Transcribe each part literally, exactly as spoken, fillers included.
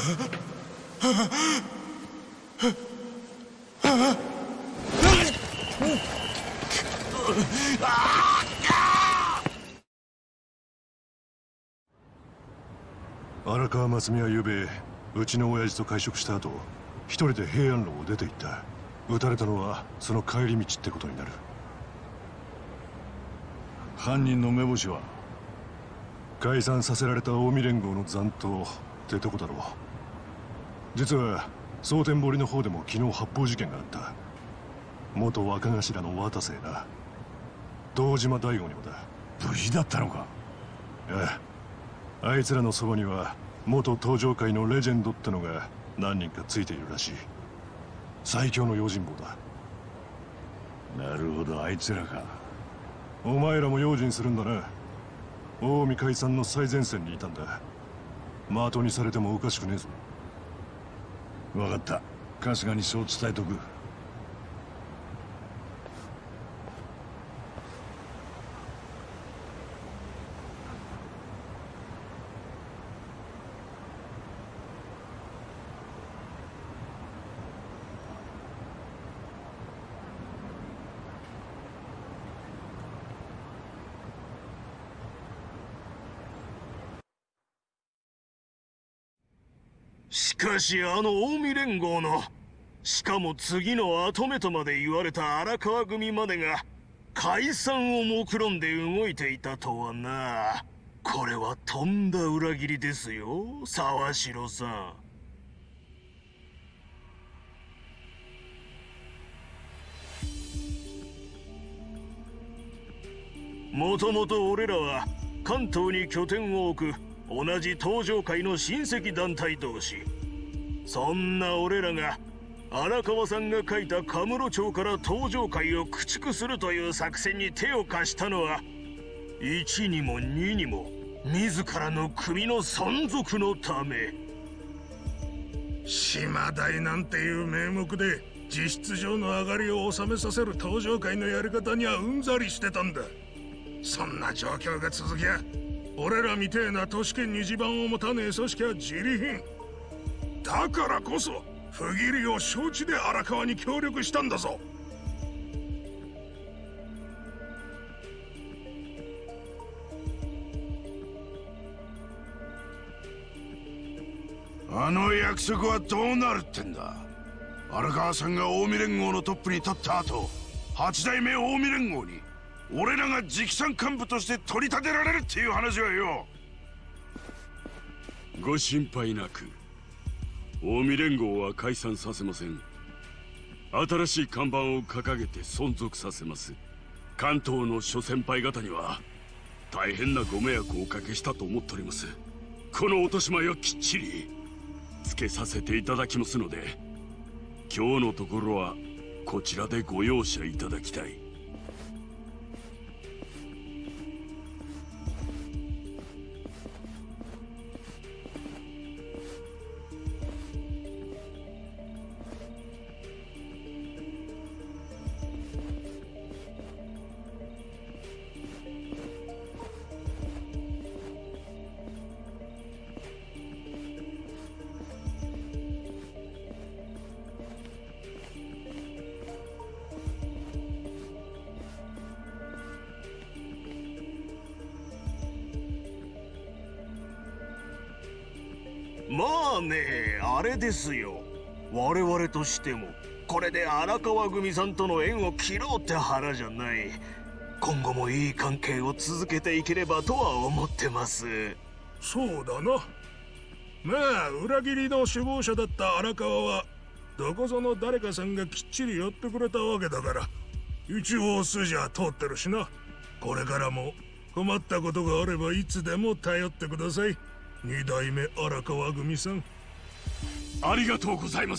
荒川真澄はゆうべうちの親父と会食した後、一人で平安路を出て行った。撃たれたのはその帰り道ってことになる。 犯人の目星は？ 解散させられた近江連合の残党ってとこだろう。実は蒼天堀の方でも昨日発砲事件があった。元若頭の渡瀬な、堂島大吾にもだ。 無事だったのか？ ああ、あいつらのそばには元登場界のレジェンドってのが何人かついているらしい。最強の用心棒だ。 なるほど、あいつらか。 お前らも用心するんだな。近江解散の最前線にいたんだ。的にされてもおかしくねえぞ。 分かった、春日にそう伝えとく。 しかしあの近江連合の、しかも次の跡目とまで言われた荒川組までが解散を目論んで動いていたとはな。これはとんだ裏切りですよ、沢城さん。もともと俺らは関東に拠点を置く同じ東上界の親戚団体同士。そんな俺らが荒川さんが書いたカムロ町から東上界を駆逐するという作戦に手を貸したのは、一にも二にも自らの組の存続のため。 島代なんていう名目で実質上の上がりを収めさせる東上界のやり方にはうんざりしてたんだ。そんな状況が続きゃ、俺らみてえな都市圏に地盤を持たねえ組織は自利品だからこそ、不義理を承知で荒川に協力したんだぞ。 あの約束はどうなるってんだ。荒川さんが近江連合のトップに立った後、八代目近江連合に俺らが直参幹部として取り立てられるっていう話はよ。 ご心配なく、近江連合は解散させません。新しい看板を掲げて存続させます。関東の諸先輩方には大変なご迷惑をおかけしたと思っております。この落とし前をきっちりつけさせていただきますので、今日のところはこちらでご容赦いただきたい。 まあね、あれですよ。我々としてもこれで荒川組さんとの縁を切ろうって腹じゃない。今後もいい関係を続けていければとは思ってます。 そうだな。まあ裏切りの首謀者だった荒川はどこぞの誰かさんがきっちりやってくれたわけだから、一応筋は通ってるしな。これからも困ったことがあればいつでも頼ってください、二代目荒川組さん。 ありがとうございます。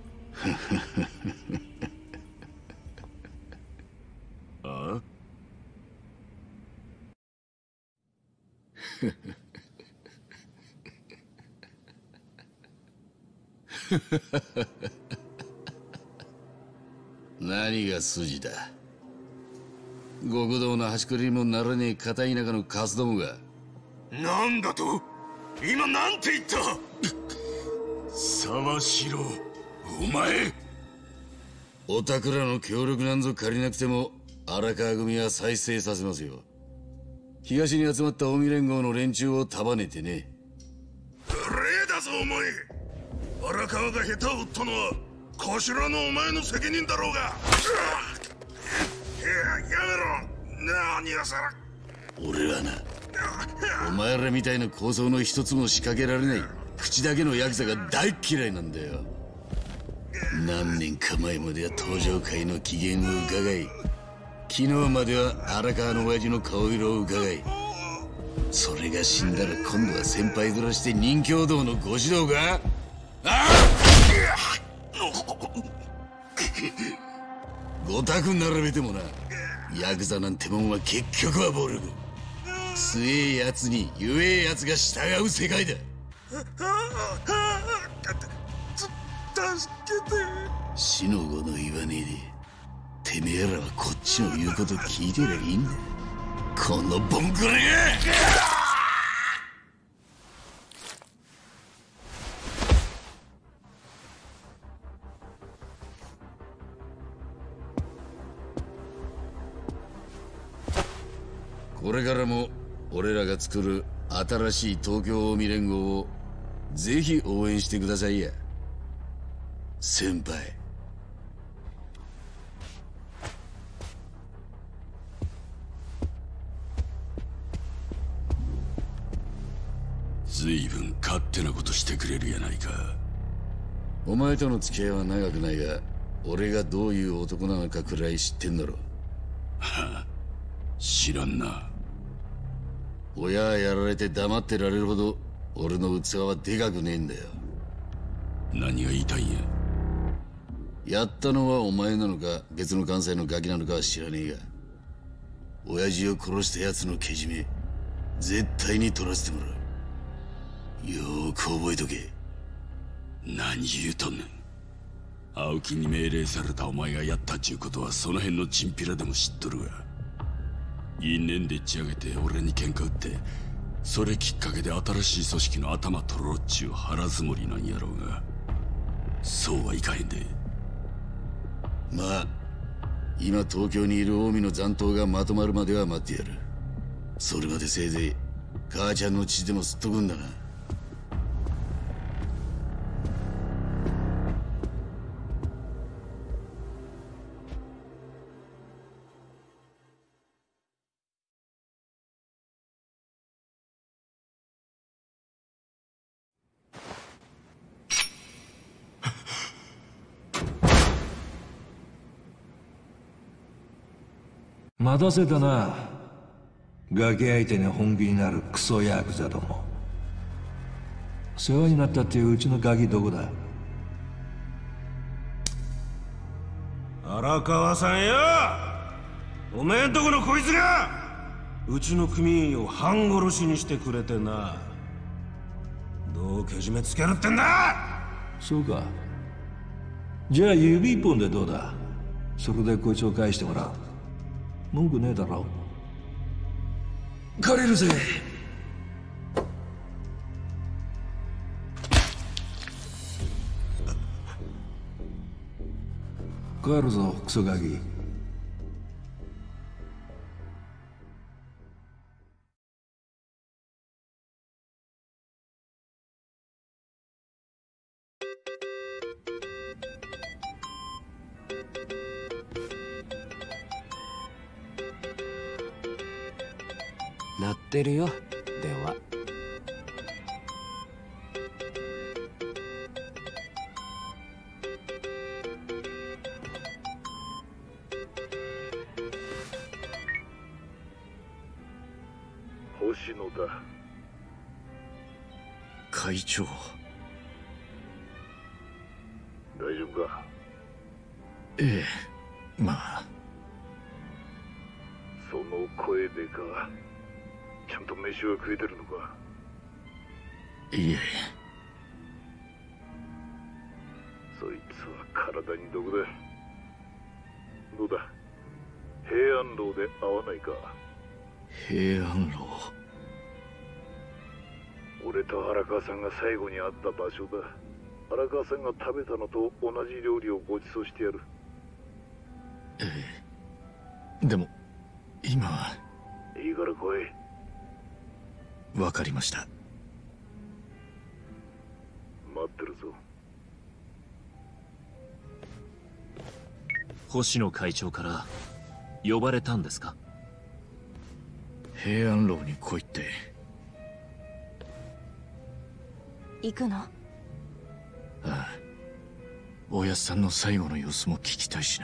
あ何が筋だ。極道の端くれにもならねえ片田舎のカスどもが。 なんだと？今なんて言った？ 沢城、お前。 おたくらの協力なんぞ借りなくても荒川組は再生させますよ。東に集まった近江連合の連中を束ねてね。 無礼だぞお前。荒川が下手を打ったのは頭のお前の責任だろうが。やめろ。何がさら。 俺はな、お前らみたいな構想の一つも仕掛けられない口だけのヤクザが大嫌いなんだよ。何年か前までは東上界の機嫌を伺い、昨日までは荒川の親父の顔色を伺い、それが死んだら今度は先輩面して任教道のご指導が。あごたく並べてもな、ヤクザなんてもんは結局は暴力。強えやつに弱えやつが従う世界だ。 助けて。 死の子の言わねえでてめえらはこっちの言うこと聞いてりゃいいんだ。このボンクレが。これからも俺らが作る新しい東京近江連合をぜひ応援してくださいや先輩。 随分勝手なことしてくれるやないか。 お前との付き合いは長くないが、俺がどういう男なのかくらい知ってんだろ。 はあ、知らんな。 親やられて黙ってられるほど俺の器はでかくねえんだよ。 何が言いたいんや。 やったのはお前なのか別の関西のガキなのかは知らねえが、親父を殺した奴のけじめ絶対に取らせてもらう。よーく覚えとけ。 何言うとんねん。青木に命令されたお前がやったっちゅうことはその辺のチンピラでも知っとるわ。因縁でっち上げて俺に喧嘩売って、それきっかけで新しい組織の頭取ろうっちゅう腹積もりなんやろうが、そうはいかへんで。 まあ今東京にいる近江の残党がまとまるまでは待ってやる。それまでせいぜい母ちゃんの血でも吸っとくんだな。 待たせたな。ガキ相手に本気になるクソヤクザども。世話になったっていううちのガキどこだ。 荒川さんや、おめえんとこのこいつがうちの組員を半殺しにしてくれてな。どうけじめつけるってんだ。 そうか。じゃあ指一本でどうだ。それでこいつを返してもらう。文句ねえだろ。借りるぜ。帰るぞクソガキ。 鳴ってるよ電話。 星野だ。 会長、 大丈夫か。 ええ、まあその声でか。ちゃんと飯は食えてるのか。 いえ。 そいつは体に毒だ。どうだ、平安楼で会わないか。 平安楼。 俺と荒川さんが最後に会った場所だ。 荒川さんが食べたのと同じ料理をご馳走してやる。 ええ、でも今は。 いいから来い。 わかりました。 待ってるぞ。 星野会長から呼ばれたんですか？ 平安楼に来いって。 行くの？ ああ、おやっさんの最後の様子も聞きたいしな。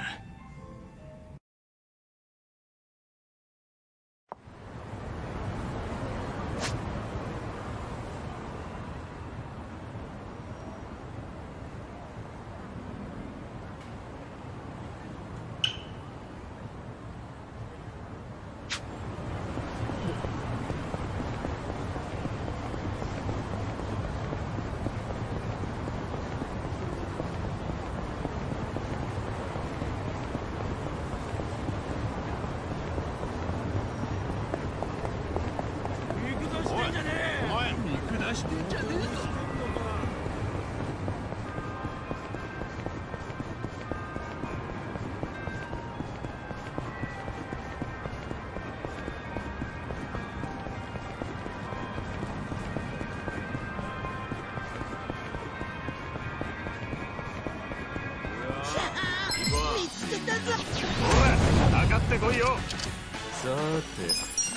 ってこいよ。 さーて、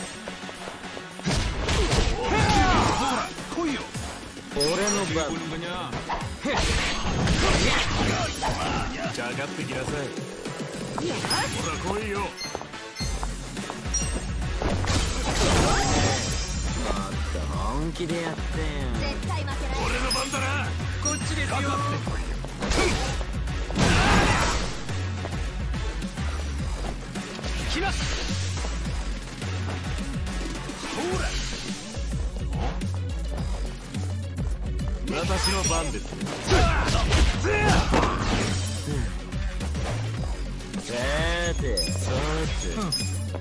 来いよ。 俺の番。かかってきなさい。 ほら来いよ。 もっと本気でやってよ。 絶対負けない。 俺の番だな。 こっちですよ。 かかってこいよ。 来ます。 ほら。 私の番です。 さーて、 さーて。 よ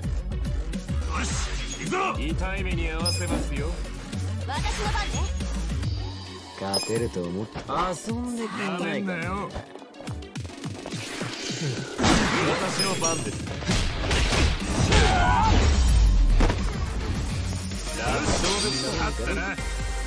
し、行くぞ。 痛い目に合わせますよ。 私の番ね。 勝てると思って遊んでくんないかよ。 私の番です。 ラスト勝ったな。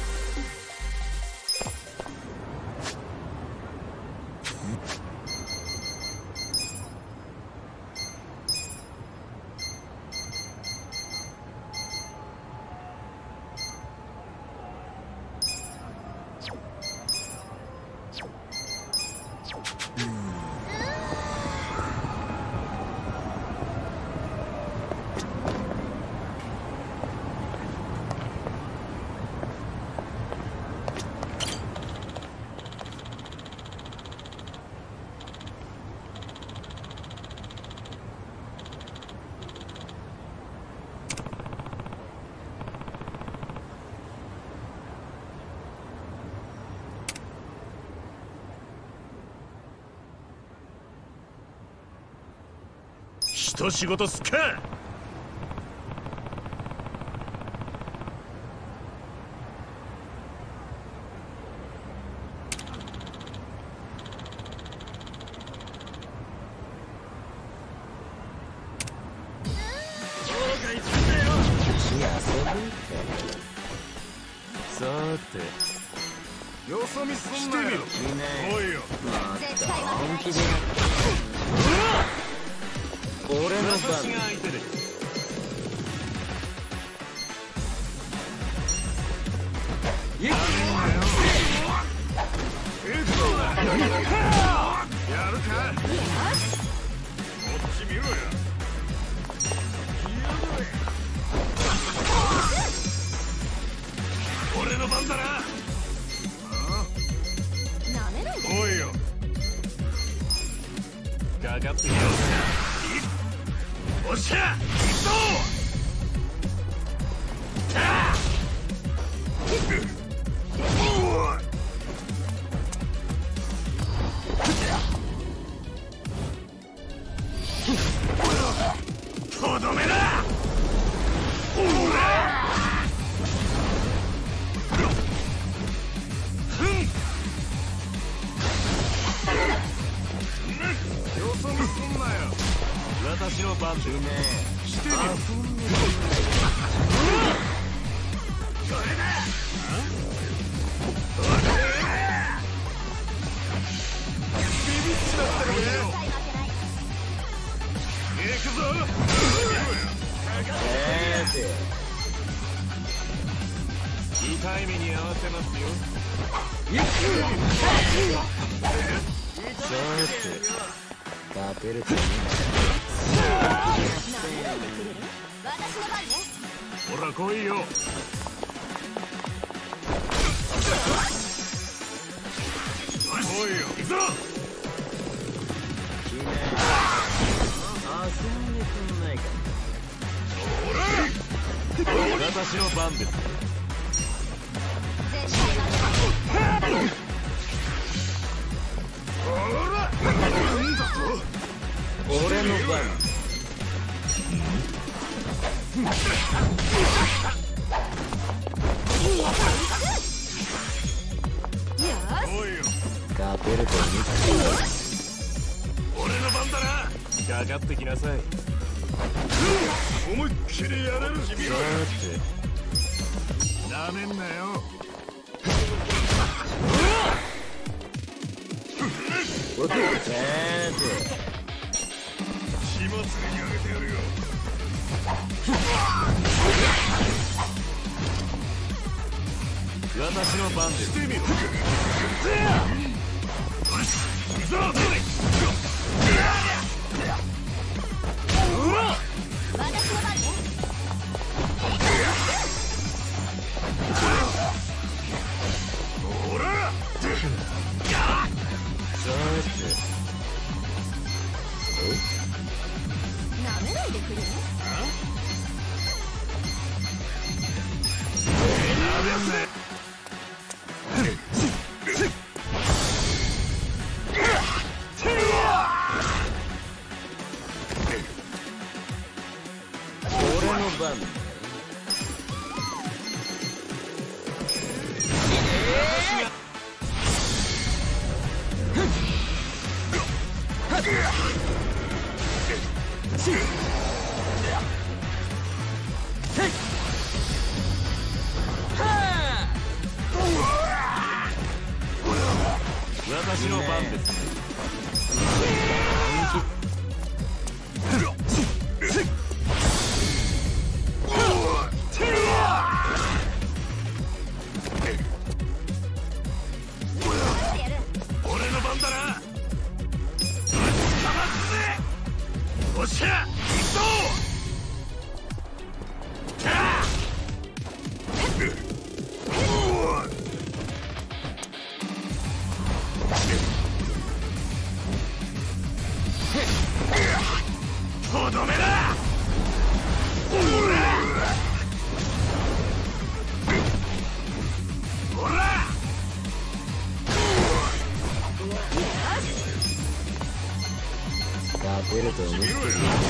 一仕事すっか。 さーて、 よそ見すんなよ。おいよ。 絶対本気でや俺の番。 私が相手です。 やるか。こっち見ろよ。俺の番だな。 なめないで。 おいよ。 かかってよ。 おっしゃ。行くぞ。とどめだ。 の番です。してみろ。それだ。ビビっちまったのよ。行くぞ。痛い目に合わせますよ。さて勝てると思う。 私の番ね。 ほら来いよ。来いよ。行くぞ。遊んでくんないか。私の番です。俺の番。勝てると思った。俺の番だな。かかってきなさい。思いっきりやれる。さてなめんなよ。さて始末にあげてやるよ。私の番です。してみろ。行くぞ。 私の番ね。 ほら。 なめないでくれ。 俺の番。私の番です。俺の番だな。おっしゃ、行くぞ。とどめだ。ほら。勝てると思ってる。やっ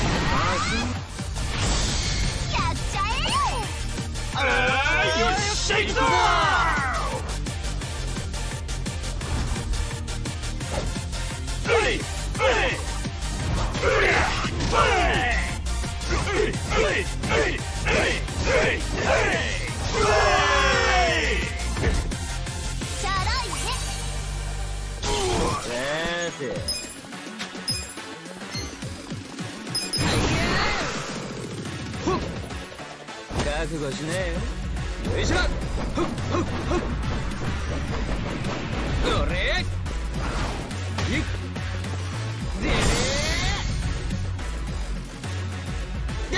ちゃえ。 ああ、よっしゃ行くぞ。 チャラいね。 さて覚悟しねえよ。よいしょ。おれいっでれー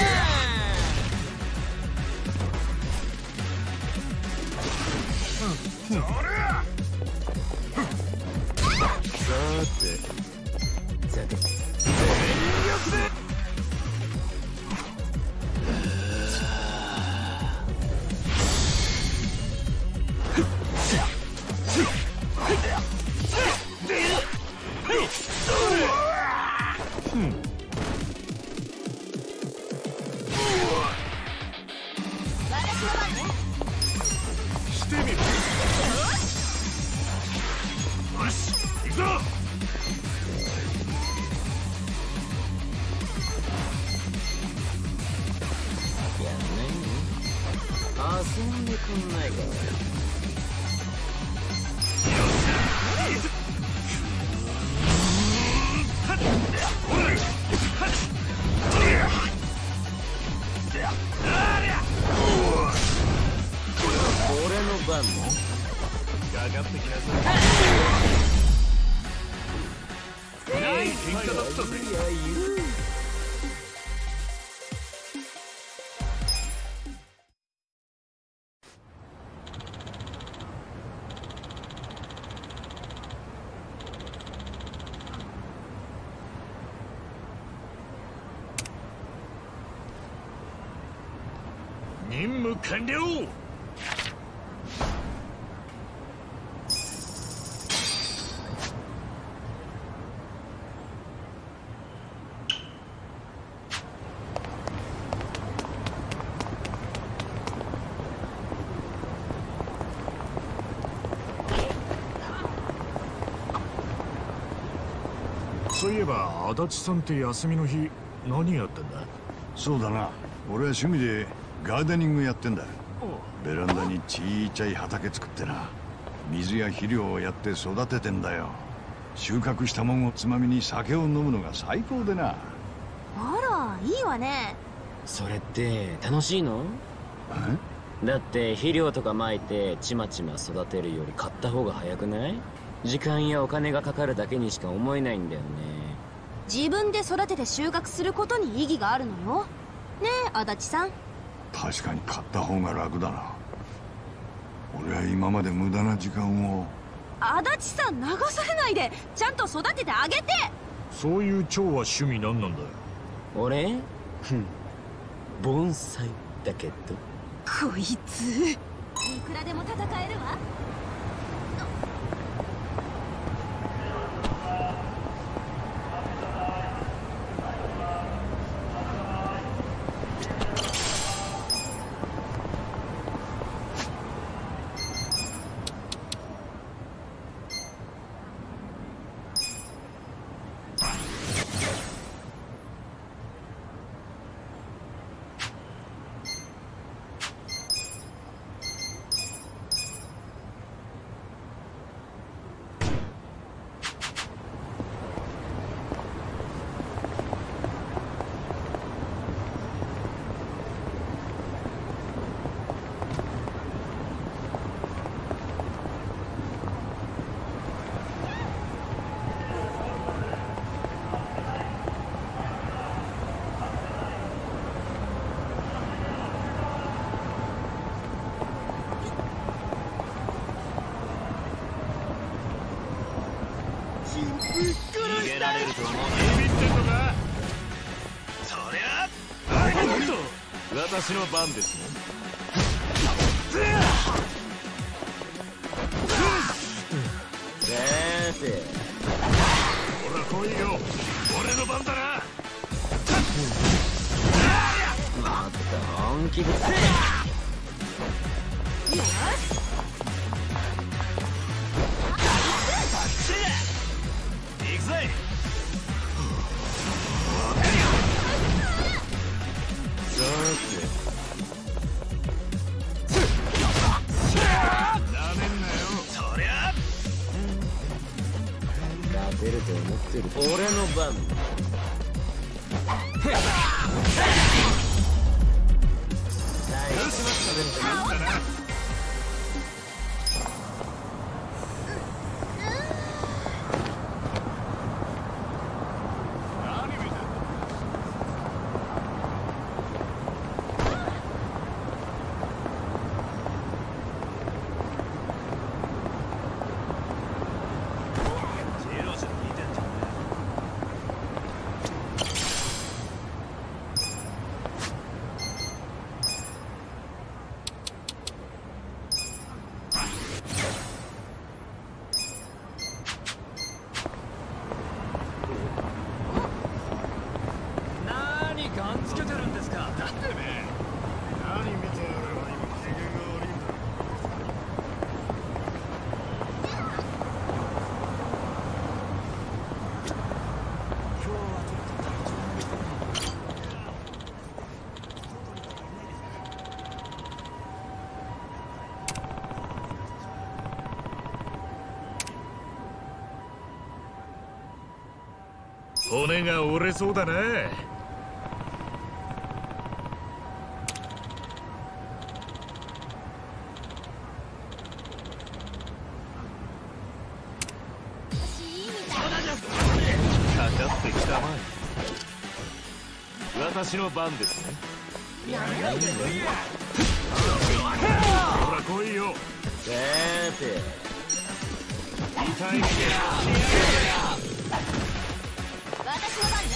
さてさて全力で。してみろ。よし、行くぞ。 ってきなさい。いい喧嘩だったぜ。任務完了。そういえば足立さんって休みの日何やってんだ？ そうだな、俺は趣味でガーデニングやってんだ。ベランダにちいちゃい畑作ってな、水や肥料をやって育ててんだよ。収穫したもんをつまみに酒を飲むのが最高でな。 あら、いいわね。 それって楽しいの？だって肥料とか撒いてちまちま育てるより買った方が早くない？時間やお金がかかるだけにしか思えないんだよね。 自分で育てて収穫することに意義があるのよ。ねえ、足立さん。 確かに買った方が楽だな。俺は今まで無駄な時間を。 足立さん、流されないでちゃんと育ててあげて。 そういう蝶は趣味何なんだよ。 俺？ふん、盆栽だけど。 こいついくらでも戦えるわ。 逃げられると思う。ビビってんのか？そりゃあ、私の番ですね。 先生、 ほら来いよ、俺の番だな。 また本気で。よし、 行くぜ。 さて、 なめんなよ。そりゃ勝てると思ってる。俺の番。 骨が折れそうだな。 ってきたまえ。私の番ですね。ほら来いよ。 さて痛い目で私の番ね。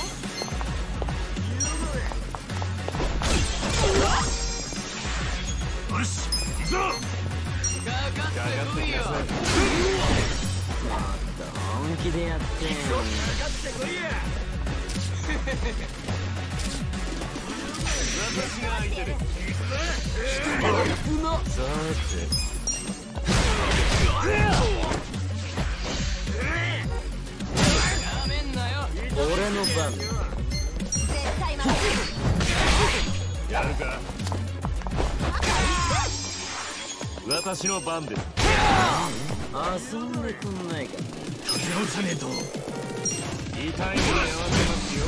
よし行くぞ。かかってこいよ。 本気でやってんかかってこいや。私が相手で。 危な。さて俺の番。 絶対まずやるか。私の番です。 遊んでくんないか。 かけ直さねえと。痛い目で合わせますよ。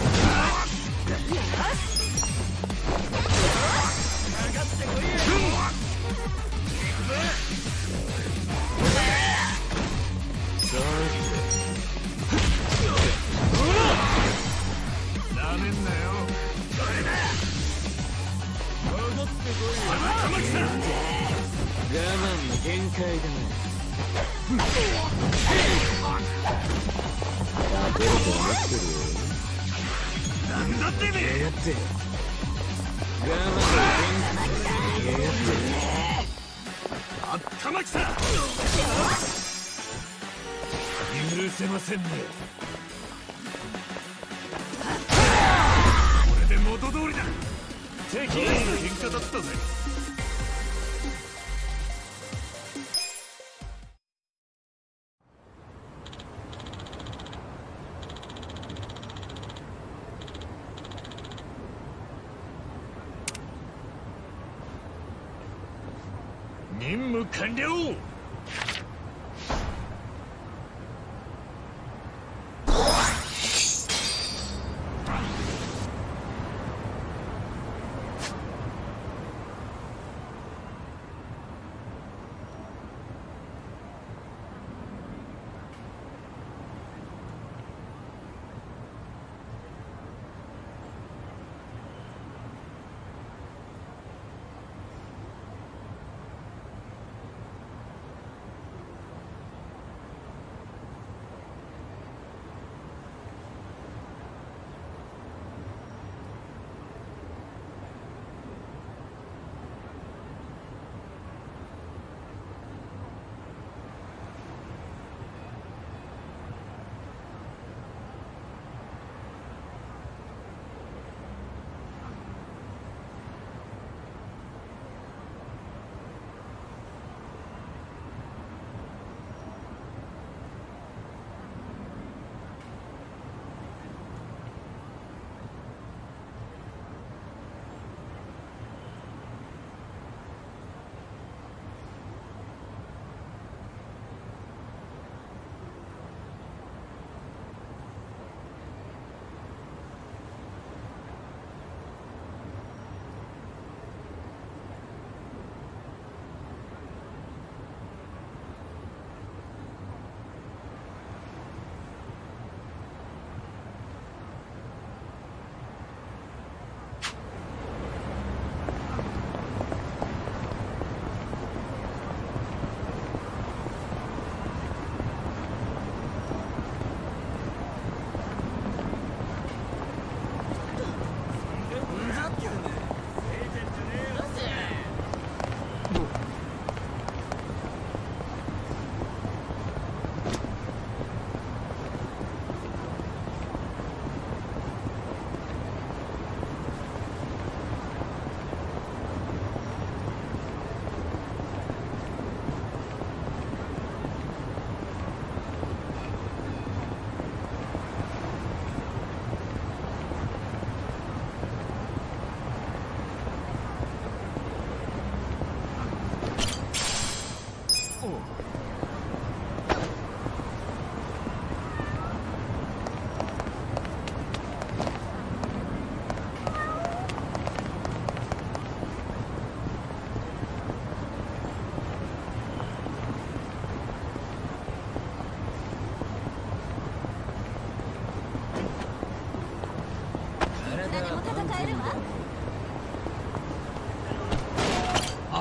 かかってこいや。 さなめんなよ。それだ。戻ってこいよ。玉木さん。 我慢の限界だな。勝てると思ってるよ。 なんだってめえ。 やって我慢の限界やってあっ玉木さん。許せませんね。これで元通りだ。敵の喧嘩だったぜ。任務完了。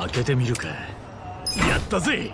開けてみるか。やったぜ。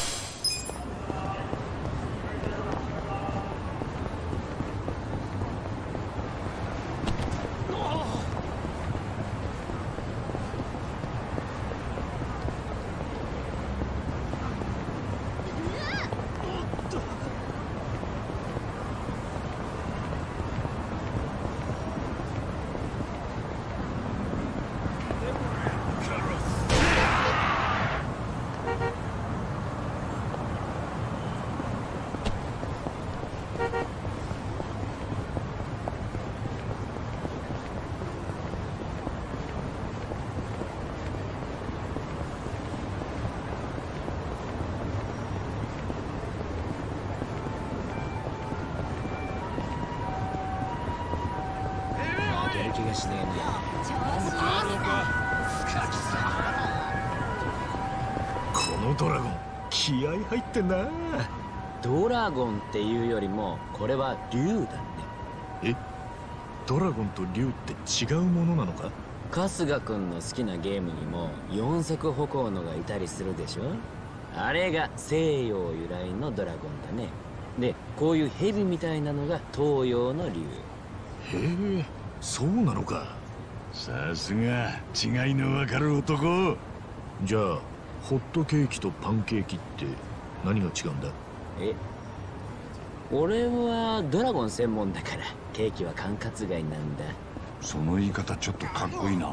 ドラゴン気合入ってんな。 ドラゴンっていうよりもこれは竜だね。 え、ドラゴンと竜って違うものなのか？ 春日君の好きなゲームにも四足歩行のがいたりするでしょ。あれが西洋由来のドラゴンだね。でこういう蛇みたいなのが東洋の竜。 へえ、そうなのか。 さすが違いの分かる男。 じゃあホットケーキとパンケーキって何が違うんだ？ え、俺はドラゴン専門だからケーキは管轄外なんだ。 その言い方ちょっとかっこいいな。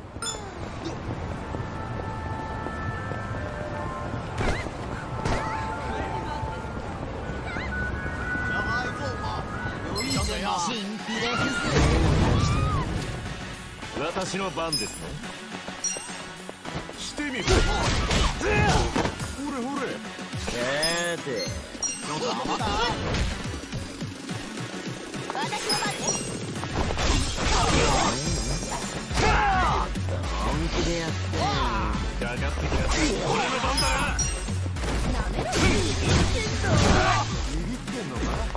私の番ですね。してみる。ほれほれ。 さて私の番です。 本気でやってかかってきなさい。俺の番だ。 なめろ。ビビってんのか？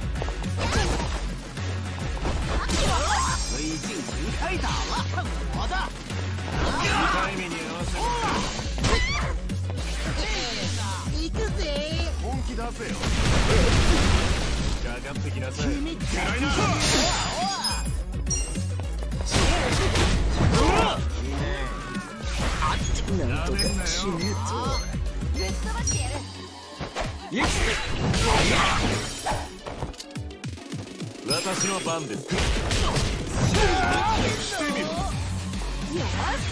最近全開打了，我的。 タイミングに合わせ行くぜ。 本気出せよ。かかってきなさい。嫌いな。 なんとかしねえと。 ぶっ飛ばしてやる。 私の番です。してみる。 よし。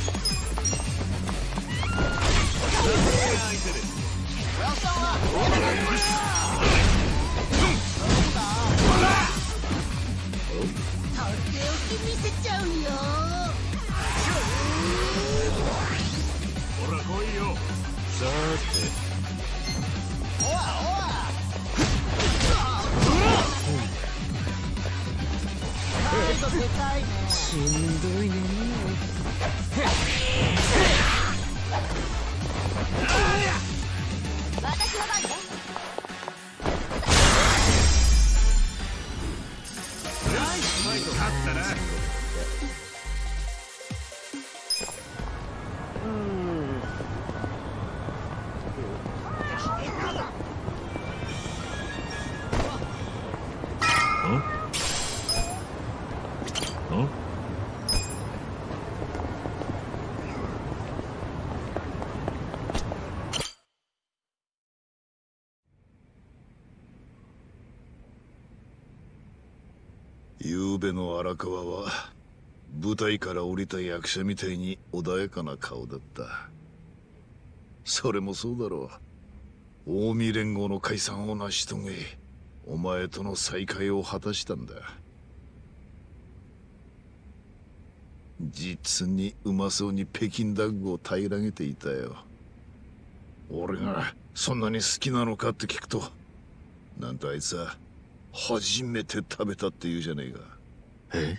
相手です。 とっておき見せちゃうよ。 ほら来いよ。さて。 おわおわ。 しんどいね。 私の番ね。 ナイスファイト。勝ったな。 ゆうべの荒川は舞台から降りた役者みたいに穏やかな顔だった。それもそうだろう。近江連合の解散を成し遂げ、お前との再会を果たしたんだ。実にうまそうに北京ダッグを平らげていたよ。俺がそんなに好きなのかって聞くと、なんとあいつは初めて食べたって言うじゃねえか。 え？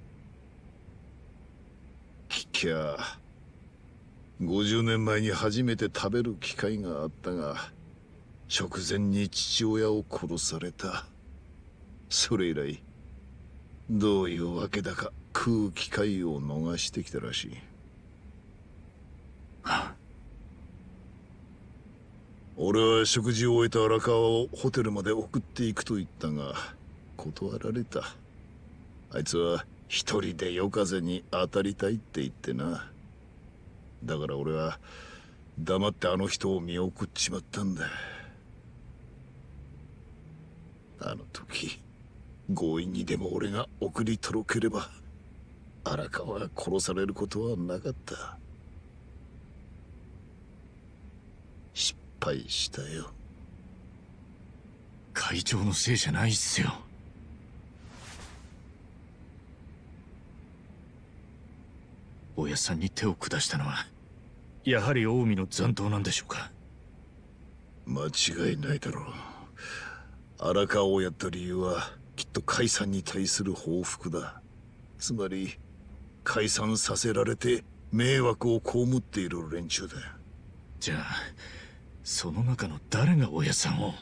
聞きゃごじゅうねんまえに初めて食べる機会があったが、直前に父親を殺された。それ以来どういうわけだか食う機会を逃してきたらしい。 俺は食事を終えた荒川をホテルまで送っていくと言ったが断られた。あいつは一人で夜風に当たりたいって言ってな。だから俺は黙ってあの人を見送っちまったんだ。あの時強引にでも俺が送り届ければ荒川が殺されることはなかった。失敗したよ。 会長のせいじゃないっすよ。おやさんに手を下したのはやはり近江の残党なんでしょうか。 間違いないだろう。荒川をやった理由はきっと解散に対する報復だ。つまり解散させられて迷惑を被っている連中だ。 じゃあその中の誰がおやさんを。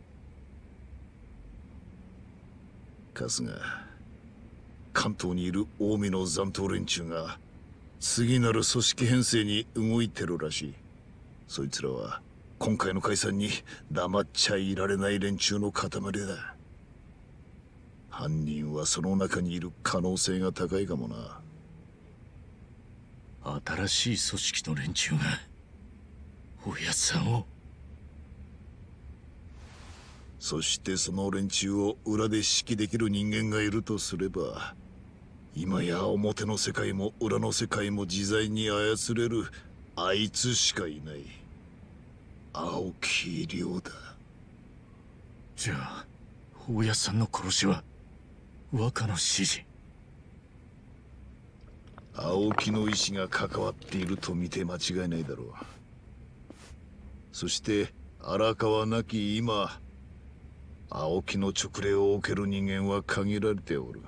春日、関東にいる近江の残党連中が次なる組織編成に動いてるらしい。そいつらは今回の解散に黙っちゃいられない連中の塊だ。犯人はその中にいる可能性が高いかもな。 新しい組織の連中がおやさんを。 そしてその連中を裏で指揮できる人間がいるとすれば、今や表の世界も裏の世界も自在に操れるあいつしかいない。青木亮だ。 じゃあ大家さんの殺しは若の指示。 青木の意志が関わっていると見て間違いないだろう。そして荒川なき今、青木の勅令を受ける人間は限られておる。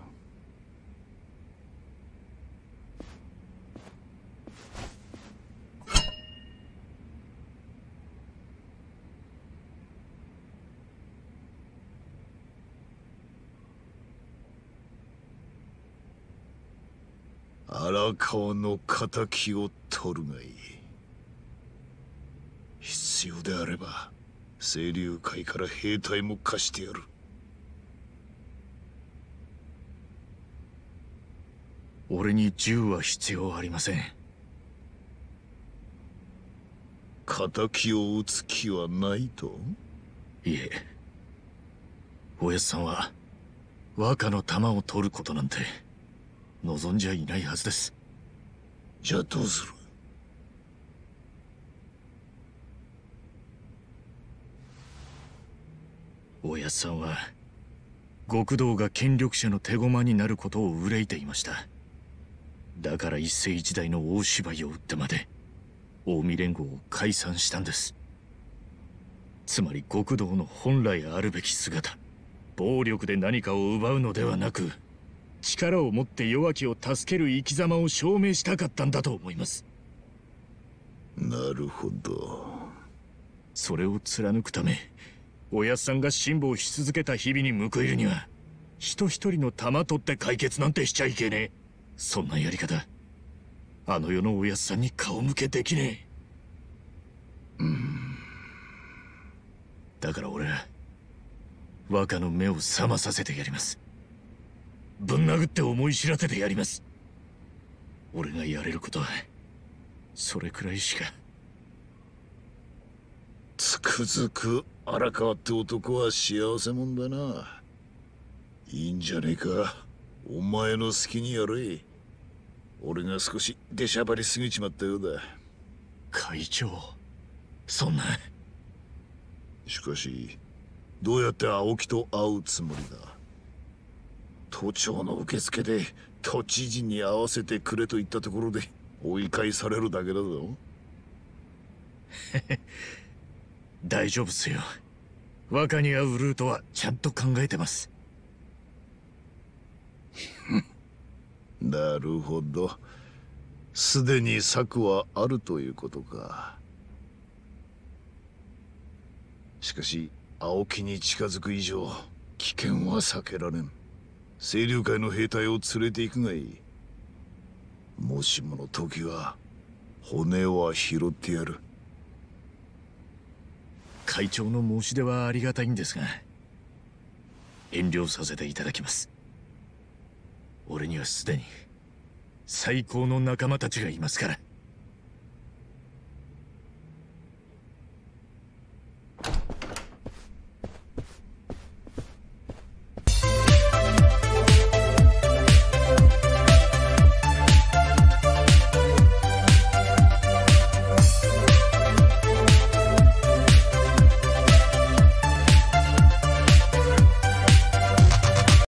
荒川の敵を取るがいい。必要であれば清流会から兵隊も貸してやる。 俺に銃は必要ありません。 敵を撃つ気はないと？ いえ、おやっさんは若の弾を取ることなんて望んじゃいないはずです。 じゃあどうする？ おやっさんは極道が権力者の手駒になることを憂いていました。だから一世一代の大芝居を打ってまで近江連合を解散したんです。つまり極道の本来あるべき姿、暴力で何かを奪うのではなく、力を持って弱きを助ける生き様を証明したかったんだと思います。 なるほど。 それを貫くため、おやっさんが辛抱し続けた日々に報いるには、人一人の弾取って解決なんてしちゃいけねえ。そんなやり方、あの世のおやっさんに顔向けできねえ。うん。だから俺は若の目を覚まさせてやります。ぶん殴って思い知らせてやります。俺がやれることはそれくらいしか。 つくづく荒川って男は幸せもんだな。いいんじゃねえか。お前の好きにやれ。俺が少し出しゃばりすぎちまったようだ。 会長、そんな。 しかしどうやって青木と会うつもりだ？都庁の受付で都知事に会わせてくれと言ったところで追い返されるだけだぞ。 大丈夫っすよ。若に会うルートはちゃんと考えてます。 なるほど。すでに策はあるということか。しかし青木に近づく以上危険は避けられん。清流会の兵隊を連れて行くがいい。もしもの時は骨は拾ってやる。 会長の申し出はありがたいんですが、遠慮させていただきます。俺にはすでに最高の仲間たちがいますから。